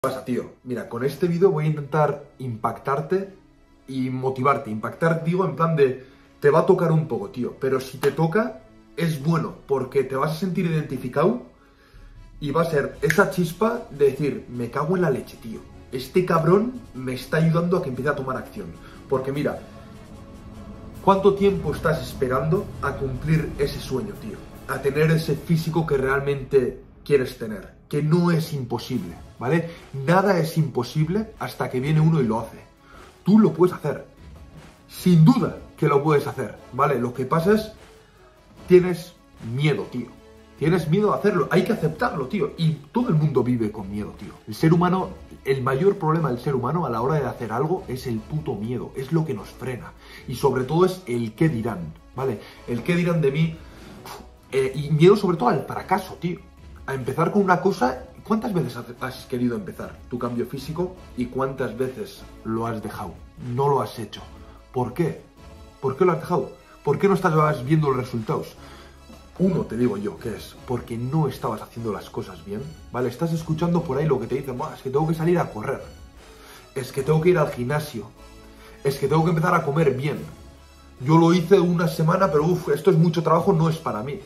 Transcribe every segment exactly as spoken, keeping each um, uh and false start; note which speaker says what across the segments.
Speaker 1: Pasa, tío? Mira, con este vídeo voy a intentar impactarte y motivarte. Impactar, digo, en plan de, te va a tocar un poco, tío, pero si te toca, es bueno, porque te vas a sentir identificado y va a ser esa chispa de decir, me cago en la leche, tío. Este cabrón me está ayudando a que empiece a tomar acción. Porque mira, ¿cuánto tiempo estás esperando a cumplir ese sueño, tío? A tener ese físico que realmente quieres tener, que no es imposible, ¿vale? Nada es imposible hasta que viene uno y lo hace. Tú lo puedes hacer, sin duda que lo puedes hacer, ¿vale? Lo que pasa es, tienes miedo, tío. Tienes miedo a hacerlo, hay que aceptarlo, tío. Y todo el mundo vive con miedo, tío. El ser humano, el mayor problema del ser humano a la hora de hacer algo es el puto miedo, es lo que nos frena. Y sobre todo es el qué dirán, ¿vale? El qué dirán de mí, eh, y miedo sobre todo al fracaso, tío. A empezar con una cosa. ¿Cuántas veces has querido empezar tu cambio físico y cuántas veces lo has dejado? No lo has hecho. ¿Por qué? ¿Por qué lo has dejado? ¿Por qué no estás viendo los resultados? Uno, te digo yo, que es porque no estabas haciendo las cosas bien, ¿vale? Estás escuchando por ahí lo que te dicen, es que tengo que salir a correr, es que tengo que ir al gimnasio, es que tengo que empezar a comer bien. Yo lo hice una semana, pero uff, esto es mucho trabajo, no es para mí.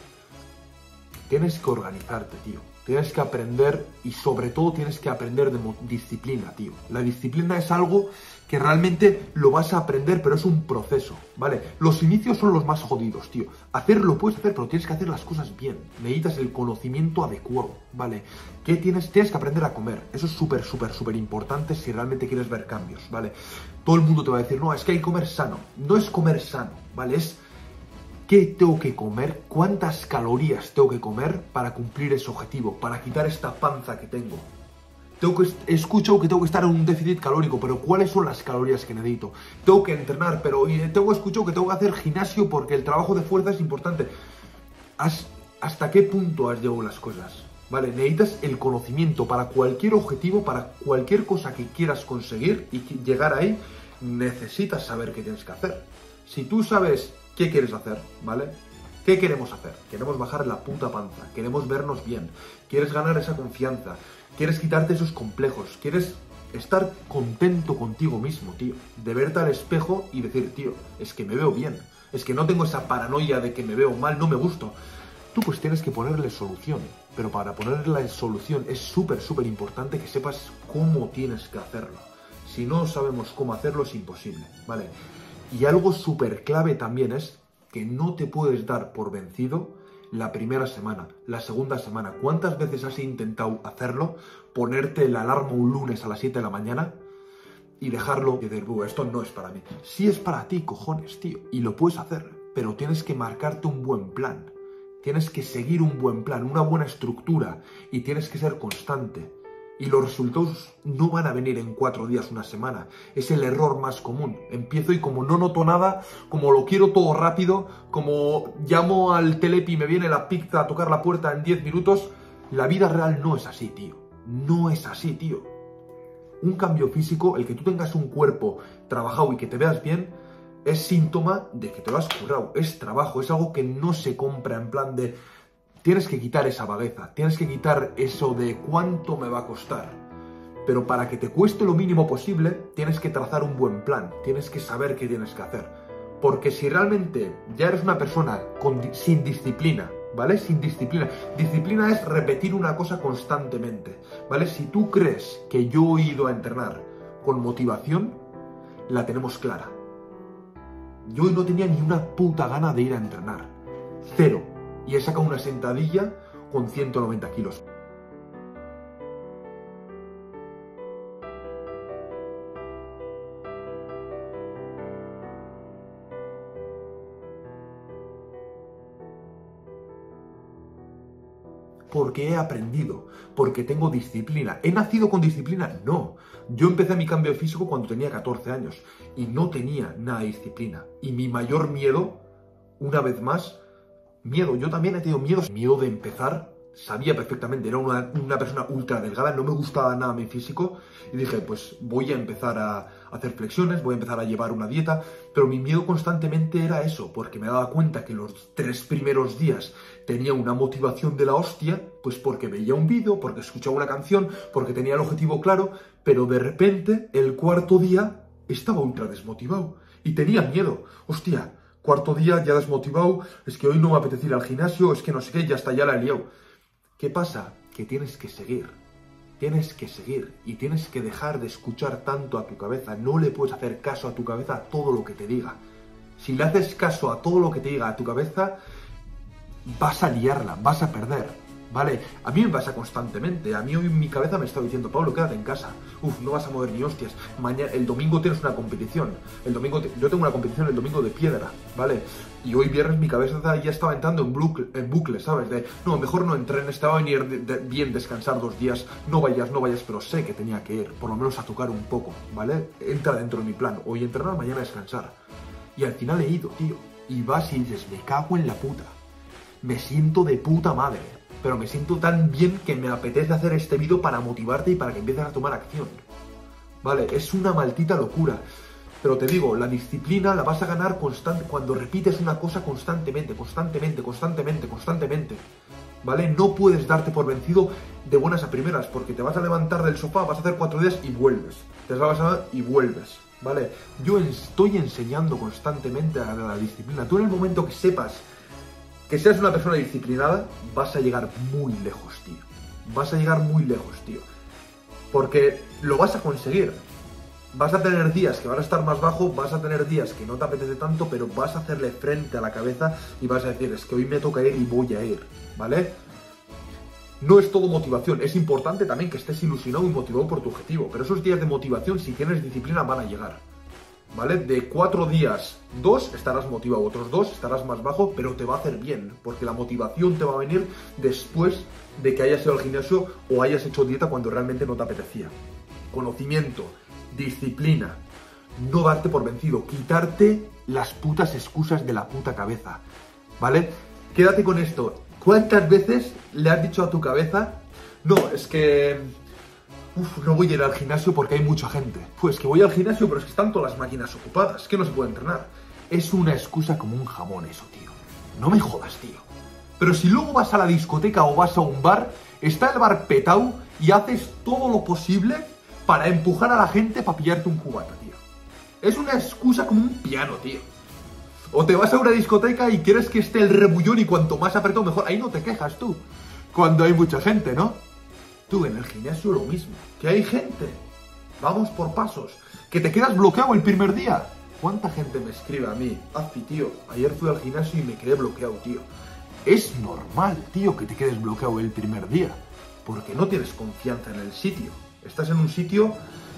Speaker 1: Tienes que organizarte, tío. Tienes que aprender y sobre todo tienes que aprender de disciplina, tío. La disciplina es algo que realmente lo vas a aprender, pero es un proceso, ¿vale? Los inicios son los más jodidos, tío. Hacerlo puedes hacer, pero tienes que hacer las cosas bien. Necesitas el conocimiento adecuado, ¿vale? ¿Qué tienes? Tienes que aprender a comer. Eso es súper, súper, súper importante si realmente quieres ver cambios, ¿vale? Todo el mundo te va a decir, no, es que hay que comer sano. No es comer sano, ¿vale? Es ¿qué tengo que comer? ¿Cuántas calorías tengo que comer para cumplir ese objetivo? Para quitar esta panza que tengo. Tengo que, escucho que tengo que estar en un déficit calórico, pero ¿cuáles son las calorías que necesito? Tengo que entrenar, pero tengo escuchado que tengo que hacer gimnasio porque el trabajo de fuerza es importante. ¿Has, ¿Hasta qué punto has llegado las cosas? ¿Vale? Necesitas el conocimiento para cualquier objetivo, para cualquier cosa que quieras conseguir y llegar ahí, necesitas saber qué tienes que hacer. Si tú sabes ¿qué quieres hacer? ¿Vale? ¿Qué queremos hacer? Queremos bajar la puta panza, queremos vernos bien, quieres ganar esa confianza, quieres quitarte esos complejos, quieres estar contento contigo mismo, tío. De verte al espejo y decir, tío, es que me veo bien, es que no tengo esa paranoia de que me veo mal, no me gusto. Tú pues tienes que ponerle solución, pero para ponerle la solución es súper, súper importante que sepas cómo tienes que hacerlo. Si no sabemos cómo hacerlo es imposible, ¿vale? Y algo súper clave también es que no te puedes dar por vencido la primera semana, la segunda semana. ¿Cuántas veces has intentado hacerlo? Ponerte la alarma un lunes a las siete de la mañana y dejarlo y decir, esto no es para mí. Sí es para ti, cojones, tío. Y lo puedes hacer, pero tienes que marcarte un buen plan. Tienes que seguir un buen plan, una buena estructura y tienes que ser constante. Y los resultados no van a venir en cuatro días, una semana. Es el error más común. Empiezo y como no noto nada, como lo quiero todo rápido, como llamo al Telepi y me viene la pizza a tocar la puerta en diez minutos, la vida real no es así, tío. No es así, tío. Un cambio físico, el que tú tengas un cuerpo trabajado y que te veas bien, es síntoma de que te lo has currado. Es trabajo, es algo que no se compra en plan de... Tienes que quitar esa vagueza, tienes que quitar eso de cuánto me va a costar. Pero para que te cueste lo mínimo posible, tienes que trazar un buen plan, tienes que saber qué tienes que hacer. Porque si realmente ya eres una persona con, sin disciplina, ¿vale? Sin disciplina. Disciplina es repetir una cosa constantemente, ¿vale? Si tú crees que yo he ido a entrenar con motivación, la tenemos clara. Yo no tenía ni una puta gana de ir a entrenar. Cero. Y he sacado una sentadilla con ciento noventa kilos. Porque he aprendido, porque tengo disciplina. ¿He nacido con disciplina? No. Yo empecé mi cambio físico cuando tenía catorce años y no tenía nada de disciplina. Y mi mayor miedo, una vez más, miedo, yo también he tenido miedo, miedo de empezar sabía perfectamente, era una, una persona ultra delgada, no me gustaba nada mi físico, y dije, pues voy a empezar a hacer flexiones, voy a empezar a llevar una dieta, pero mi miedo constantemente era eso, porque me daba cuenta que los tres primeros días tenía una motivación de la hostia, pues porque veía un vídeo, porque escuchaba una canción, porque tenía el objetivo claro, pero de repente, el cuarto día, estaba ultra desmotivado, y tenía miedo, hostia, cuarto día ya desmotivado, es que hoy no me apetece ir al gimnasio, es que no sé qué, ya está, ya la he liado. ¿Qué pasa? Que tienes que seguir, tienes que seguir y tienes que dejar de escuchar tanto a tu cabeza, no le puedes hacer caso a tu cabeza a todo lo que te diga. Si le haces caso a todo lo que te diga a tu cabeza, vas a liarla, vas a perder. ¿Vale? A mí me pasa constantemente. A mí hoy mi cabeza me está diciendo, Pablo, quédate en casa. Uf, no vas a mover ni hostias. Mañana, el domingo tienes una competición. El domingo te, yo tengo una competición el domingo de piedra, ¿vale? Y hoy viernes mi cabeza ya estaba entrando en bucle, en bucle, ¿sabes? De, no, mejor no entrenes, te va a venir de, de, bien descansar dos días. No vayas, no vayas, pero sé que tenía que ir, por lo menos a tocar un poco, ¿vale? Entra dentro de mi plan. Hoy entrenar, mañana descansar. Y al final he ido, tío. Y vas y dices, me cago en la puta. Me siento de puta madre. Pero me siento tan bien que me apetece hacer este vídeo para motivarte y para que empieces a tomar acción. Vale, es una maldita locura. Pero te digo, la disciplina la vas a ganar constante cuando repites una cosa constantemente, constantemente, constantemente, constantemente. ¿Vale? No puedes darte por vencido de buenas a primeras, porque te vas a levantar del sofá, vas a hacer cuatro días y vuelves. Te vas a y vuelves. ¿Vale? Yo estoy enseñando constantemente a la disciplina. Tú en el momento que sepas que seas una persona disciplinada, vas a llegar muy lejos, tío. Vas a llegar muy lejos, tío. Porque lo vas a conseguir. Vas a tener días que van a estar más bajo, vas a tener días que no te apetece tanto, pero vas a hacerle frente a la cabeza y vas a decir, es que hoy me toca ir y voy a ir, ¿vale? No es todo motivación, es importante también que estés ilusionado y motivado por tu objetivo, pero esos días de motivación, si tienes disciplina, van a llegar. ¿Vale? De cuatro días, dos estarás motivado, otros dos estarás más bajo, pero te va a hacer bien, porque la motivación te va a venir después de que hayas ido al gimnasio o hayas hecho dieta cuando realmente no te apetecía. Conocimiento, disciplina, no darte por vencido, quitarte las putas excusas de la puta cabeza, ¿vale? Quédate con esto. ¿Cuántas veces le has dicho a tu cabeza, no, es que uf, no voy a ir al gimnasio porque hay mucha gente? Pues que voy al gimnasio, pero es que están todas las máquinas ocupadas, es que no se puede entrenar. Es una excusa como un jamón eso, tío. No me jodas, tío. Pero si luego vas a la discoteca o vas a un bar, está el bar petao y haces todo lo posible para empujar a la gente para pillarte un cubata, tío. Es una excusa como un piano, tío. O te vas a una discoteca y quieres que esté el rebullón y cuanto más apretado mejor. Ahí no te quejas tú, cuando hay mucha gente, ¿no? Tú en el gimnasio lo mismo, que hay gente, vamos por pasos, que te quedas bloqueado el primer día. ¿Cuánta gente me escribe a mí? Afi, tío, ayer fui al gimnasio y me quedé bloqueado, tío. Es normal, tío, que te quedes bloqueado el primer día, porque no tienes confianza en el sitio. Estás en un sitio,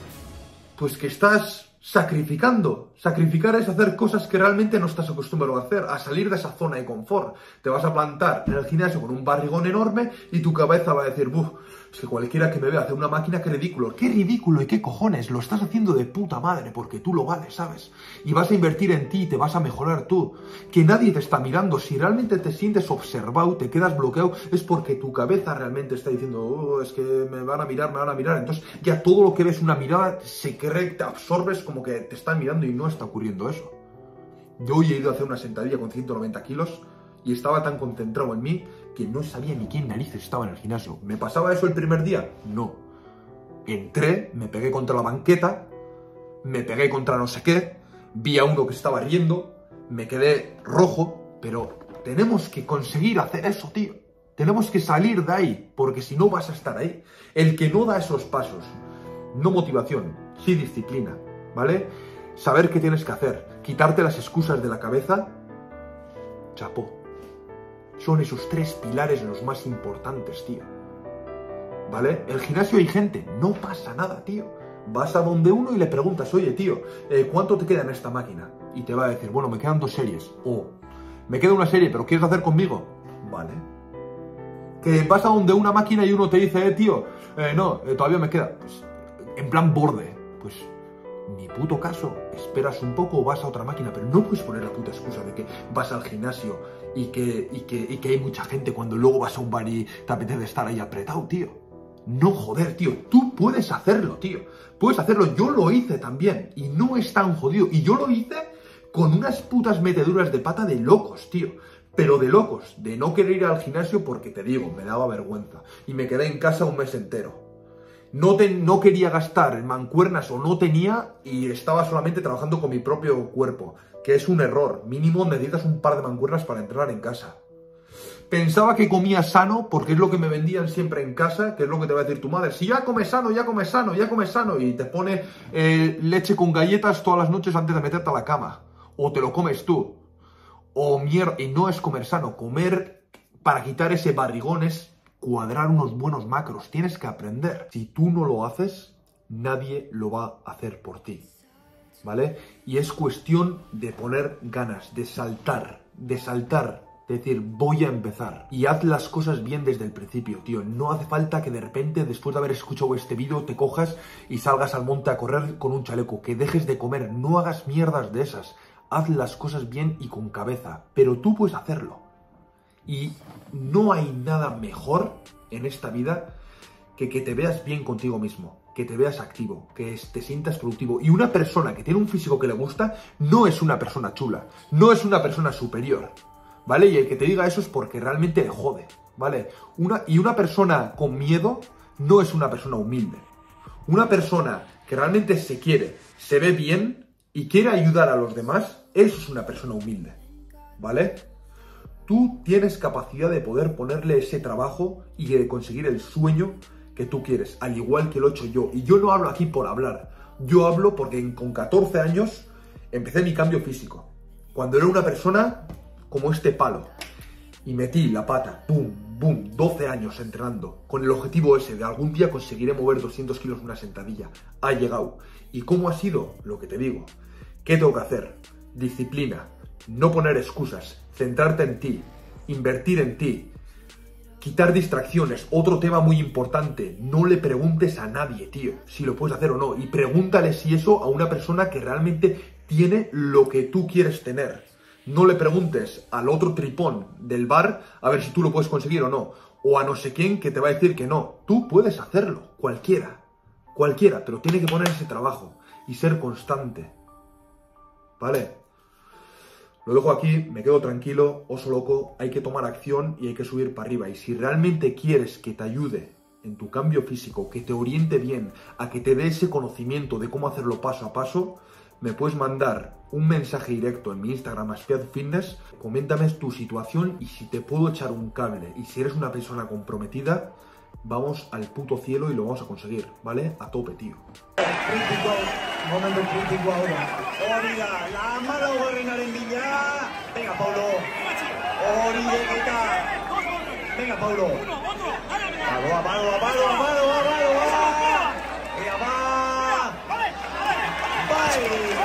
Speaker 1: pues que estás sacrificando. Sacrificar es hacer cosas que realmente no estás acostumbrado a hacer, a salir de esa zona de confort. Te vas a plantar en el gimnasio con un barrigón enorme y tu cabeza va a decir, buf, es que cualquiera que me vea hacer una máquina, qué ridículo. ¡Qué ridículo y qué cojones! Lo estás haciendo de puta madre porque tú lo vales, ¿sabes? Y vas a invertir en ti y te vas a mejorar tú. Que nadie te está mirando. Si realmente te sientes observado, te quedas bloqueado, es porque tu cabeza realmente está diciendo, oh, es que me van a mirar, me van a mirar. Entonces ya todo lo que ves una mirada se cree, te absorbes como que te están mirando y no está ocurriendo eso. Yo hoy he ido a hacer una sentadilla con ciento noventa kilos y estaba tan concentrado en mí que no sabía ni quién narices estaba en el gimnasio. ¿Me pasaba eso el primer día? No. Entré, me pegué contra la banqueta, me pegué contra no sé qué, vi a uno que estaba riendo, me quedé rojo, pero tenemos que conseguir hacer eso, tío. Tenemos que salir de ahí, porque si no vas a estar ahí. El que no da esos pasos, no motivación, sí disciplina, ¿vale? Saber qué tienes que hacer, quitarte las excusas de la cabeza, chapó. Son esos tres pilares los más importantes, tío. ¿Vale? El gimnasio hay gente, no pasa nada, tío. Vas a donde uno y le preguntas, oye, tío, eh, ¿cuánto te queda en esta máquina? Y te va a decir, bueno, me quedan dos series. O, me queda una serie, pero ¿quieres hacer conmigo? Vale. Que vas a donde una máquina y uno te dice, eh, tío, eh, no, eh, todavía me queda. Pues, en plan borde. Pues, ni puto caso. Esperas un poco o vas a otra máquina, pero no puedes poner la puta excusa de que vas al gimnasio y que, y, que, y que hay mucha gente cuando luego vas a un bar y te apetece estar ahí apretado, tío. No, joder, tío, tú puedes hacerlo, tío. Puedes hacerlo, yo lo hice también y no es tan jodido. Y yo lo hice con unas putas meteduras de pata de locos, tío. Pero de locos, de no querer ir al gimnasio porque, te digo, me daba vergüenza. Y me quedé en casa un mes entero. No, te, no quería gastar en mancuernas o no tenía y estaba solamente trabajando con mi propio cuerpo, que es un error. Mínimo necesitas un par de mancuernas para entrenar en casa. Pensaba que comía sano porque es lo que me vendían siempre en casa, que es lo que te va a decir tu madre. Si ya comes sano, ya comes sano, ya comes sano. Y te pone eh, leche con galletas todas las noches antes de meterte a la cama. O te lo comes tú. O mierda. Y no es comer sano. Comer para quitar ese barrigón es cuadrar unos buenos macros. Tienes que aprender. Si tú no lo haces, nadie lo va a hacer por ti. ¿Vale? Y es cuestión de poner ganas, de saltar, de saltar. Es decir, voy a empezar. Y haz las cosas bien desde el principio, tío. No hace falta que de repente, después de haber escuchado este vídeo, te cojas y salgas al monte a correr con un chaleco. Que dejes de comer. No hagas mierdas de esas. Haz las cosas bien y con cabeza. Pero tú puedes hacerlo. Y no hay nada mejor en esta vida que que te veas bien contigo mismo. Que te veas activo. Que te sientas productivo. Y una persona que tiene un físico que le gusta no es una persona chula. No es una persona superior. ¿Vale? Y el que te diga eso es porque realmente le jode, ¿vale? Una, y una persona con miedo no es una persona humilde. Una persona que realmente se quiere, se ve bien y quiere ayudar a los demás, eso es una persona humilde, ¿vale? Tú tienes capacidad de poder ponerle ese trabajo y de conseguir el sueño que tú quieres, al igual que lo he hecho yo. Y yo no hablo aquí por hablar, yo hablo porque con catorce años empecé mi cambio físico. Cuando era una persona como este palo, y metí la pata, boom, boom, doce años entrenando, con el objetivo ese de algún día conseguiré mover doscientos kilos en una sentadilla. Ha llegado. ¿Y cómo ha sido? Lo que te digo. ¿Qué tengo que hacer? Disciplina, no poner excusas, centrarte en ti, invertir en ti, quitar distracciones. Otro tema muy importante, no le preguntes a nadie, tío, si lo puedes hacer o no, y pregúntale si eso a una persona que realmente tiene lo que tú quieres tener. No le preguntes al otro tripón del bar a ver si tú lo puedes conseguir o no. O a no sé quién que te va a decir que no. Tú puedes hacerlo. Cualquiera. Cualquiera. Pero tiene que poner ese trabajo. Y ser constante. ¿Vale? Lo dejo aquí. Me quedo tranquilo. Oso loco. Hay que tomar acción y hay que subir para arriba. Y si realmente quieres que te ayude en tu cambio físico, que te oriente bien, a que te dé ese conocimiento de cómo hacerlo paso a paso, me puedes mandar un mensaje directo en mi Instagram, Aspiad Fitness, coméntame tu situación y si te puedo echar un cable. Y si eres una persona comprometida, vamos al puto cielo y lo vamos a conseguir, ¿vale? A tope, tío.
Speaker 2: Crítico, momento crítico ahora. Orida, la mala va a reinar en Villa. Venga, Paulo. Orida, ¿qué tal? Venga, Paulo. Vamos, vamos, vamos, vamos, vamos, vamos. Venga, va. Bye.